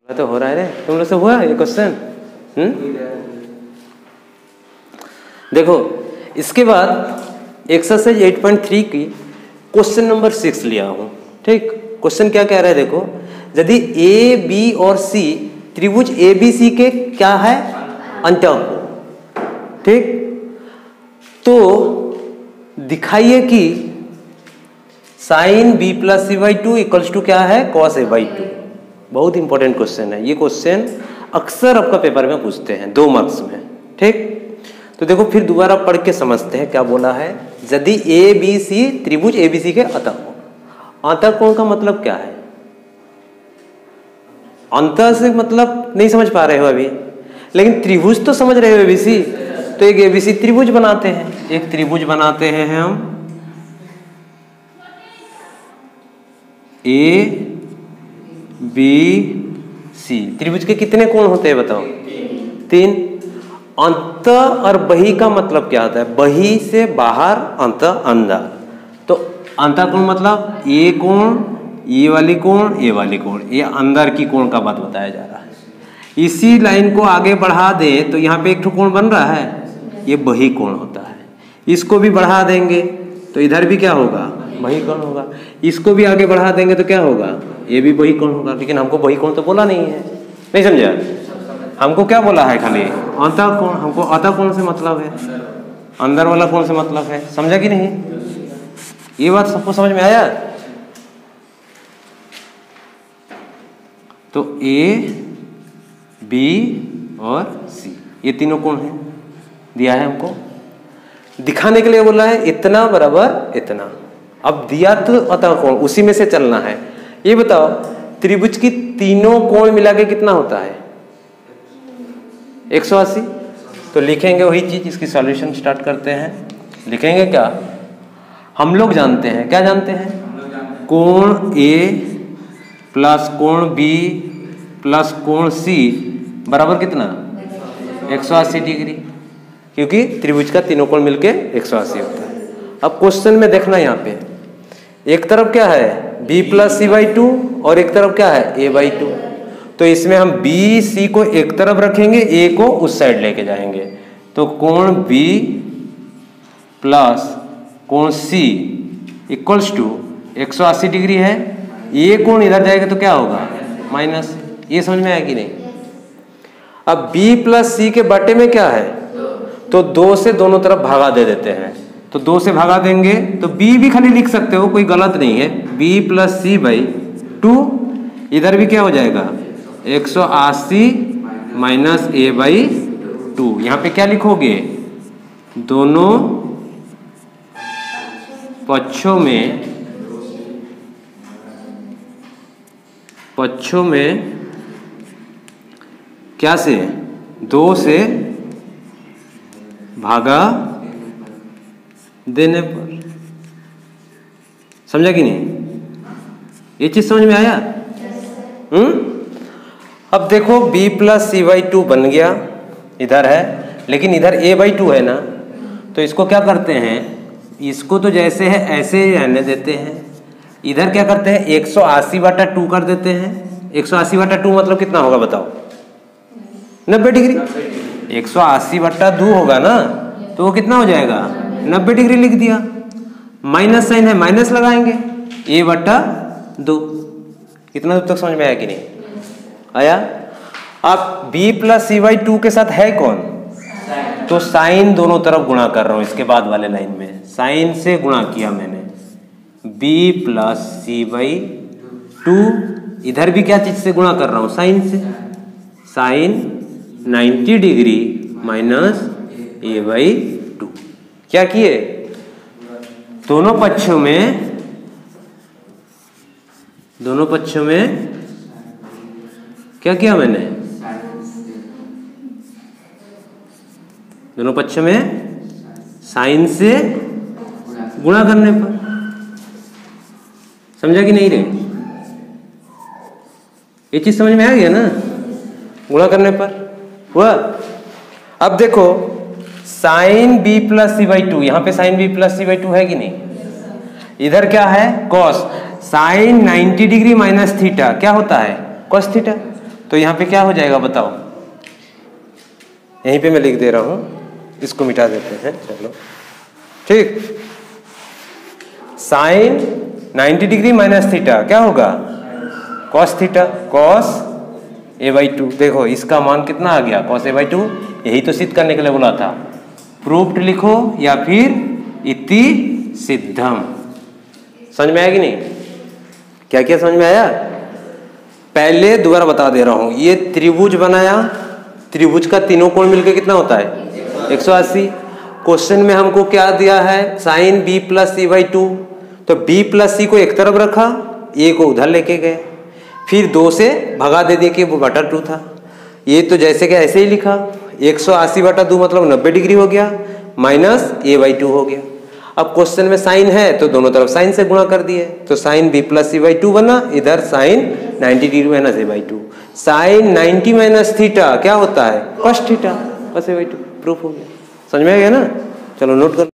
तो हो रहा है रे, तुम लोग से हुआ ये क्वेश्चन? देखो इसके बाद एक्सरसाइज 8.3 की क्वेश्चन नंबर 6 लिया हूँ। ठीक, क्वेश्चन क्या कह रहा है देखो, यदि ए बी और सी त्रिभुज ए बी सी के क्या है अंतःकोण, ठीक, तो दिखाइए कि sine B plus C by two equals to क्या है कॉस ए बाई टू। बहुत इंपॉर्टेंट क्वेश्चन है ये। क्वेश्चन अक्सर आपका पेपर में पूछते हैं 2 मार्क्स में। ठीक, तो देखो फिर दोबारा पढ़ के समझते हैं क्या बोला है। यदि ए बी सी त्रिभुज ए बी सी के अंतःकोण, अंतःकोण का मतलब क्या है? अंतः से मतलब नहीं समझ पा रहे हो अभी, लेकिन त्रिभुज तो समझ रहे हो एबीसी। तो एक एबीसी त्रिभुज बनाते हैं, एक त्रिभुज बनाते हैं हम ए बी सी। त्रिभुज के कितने कोण होते हैं बताओ? 3। अंत और बही का मतलब क्या होता है? बही से बाहर, अंत अंदर। तो अंतःकोण मतलब ये कोण, ये वाली कोण, ये वाली कोण, ये अंदर की कोण का बात बताया जा रहा है। इसी लाइन को आगे बढ़ा दें तो यहाँ पे एक कोण बन रहा है, ये बही कोण होता है। इसको भी बढ़ा देंगे तो इधर भी क्या होगा? बही कोण होगा। इसको भी आगे बढ़ा देंगे तो क्या होगा? ये भी बही कोण होगा। लेकिन हमको बही कोण तो बोला नहीं है, नहीं समझा? हमको क्या बोला है? खाली अंतःकोण। हमको अंतःकोण से मतलब है, अंदर वाला कोण से मतलब है। समझा कि नहीं? ये बात सबको समझ में आया? तो ए बी और सी ये तीनों कोण हैं, दिया है हमको। दिखाने के लिए बोला है इतना बराबर इतना। अब दिया तो अंतःकोण, उसी में से चलना है। ये बताओ त्रिभुज की तीनों कोण मिला के कितना होता है? 180। तो लिखेंगे वही चीज, इसकी सॉल्यूशन स्टार्ट करते हैं। लिखेंगे क्या? हम लोग जानते हैं, क्या जानते हैं? कोण ए प्लस कोण बी प्लस कोण सी बराबर कितना? 180 डिग्री, क्योंकि त्रिभुज का तीनों कोण मिलके 180 होता है। अब क्वेश्चन में देखना, यहाँ पे एक तरफ क्या है b plus C by two और एक तरफ क्या है a बाई टू। तो इसमें हम b c को एक तरफ रखेंगे, a को उस साइड लेके जाएंगे। तो कोण b प्लस कोण c इक्वल्स टू 180 डिग्री है। ये कोण इधर जाएगा तो क्या होगा? माइनस। ये समझ में आया कि नहीं? अब b प्लस सी के बटे में क्या है? तो 2 से दोनों तरफ भागा दे देते हैं। तो 2 से भागा देंगे तो b भी खाली लिख सकते हो, कोई गलत नहीं है। b plus C by two, इधर भी क्या हो जाएगा? 180 माइनस a बाई टू। यहाँ पे क्या लिखोगे? दोनों पक्षों में क्या से? 2 से भागा देने पर। समझा कि नहीं? ये चीज समझ में आया? अब देखो b plus C by two बन गया, इधर है, लेकिन इधर a बाई टू है ना। तो इसको क्या करते हैं? इसको तो जैसे है ऐसे ही रहने देते हैं। इधर क्या करते हैं? 180 बटा 2 कर देते हैं। 180 बटा 2 मतलब कितना होगा बताओ? 90 डिग्री। 180 बटा 2 होगा ना, तो वो कितना हो जाएगा? 90 डिग्री लिख दिया। माइनस साइन है, माइनस लगाएंगे, a बटा 2। कितना दूर तक समझ में आया कि नहीं आया? अब b plus C by two के साथ है कौन? तो साइन दोनों तरफ गुणा कर रहा हूं। इसके बाद वाले लाइन में साइन से गुणा किया मैंने, b plus C by two. इधर भी क्या चीज से गुणा कर रहा हूं? साइन से। Sine 90 degree minus a by two. क्या किए? दोनों पक्षों में क्या किया मैंने? दोनों पक्षों में साइन से गुणा करने पर। समझा कि नहीं रे? ये चीज समझ में आ गया ना? गुणा करने पर हुआ। अब देखो sine b plus C by two, यहाँ पे sine b plus C by two है कि नहीं? इधर क्या है? Cos. Sine 90 degree minus theta क्या होता है? Cos theta. तो यहाँ पे क्या हो जाएगा बताओ, यहीं पे मैं लिख दे रहा हूँ, इसको मिटा देते हैं, चलो ठीक। साइन 90 डिग्री माइनस थीटा क्या होगा, कॉस थीटा, कॉस a/2। देखो इसका मान कितना आ गया, कॉस a/2। यही तो सिद्ध करने के लिए बोला था, प्रूफ्ड लिखो या फिर इति सिद्धम। समझ में आया कि नहीं, क्या क्या समझ में आया। पहले दोबारा बता दे रहा हूं, ये त्रिभुज बनाया, त्रिभुज का तीनों कोण मिलकर कितना होता है 180। क्वेश्चन में हमको क्या दिया है, साइन b प्लस c/2। तो b प्लस c को एक तरफ रखा, a को उधर लेके गए, फिर 2 से भगा दे दिए कि वो बटा 2 था। ये तो जैसे कि ऐसे ही लिखा, 180/2 मतलब 90 डिग्री हो गया, माइनस a/2 हो गया। अब क्वेश्चन में साइन है तो दोनों तरफ साइन से गुणा कर दिए, तो साइन b प्लस c/2 बना, इधर sine 90 degree minus a/2। Sine 90 minus theta क्या होता है, cos theta, cos a/2। Proof हो गया, समझ में आ गया ना। चलो नोट कर।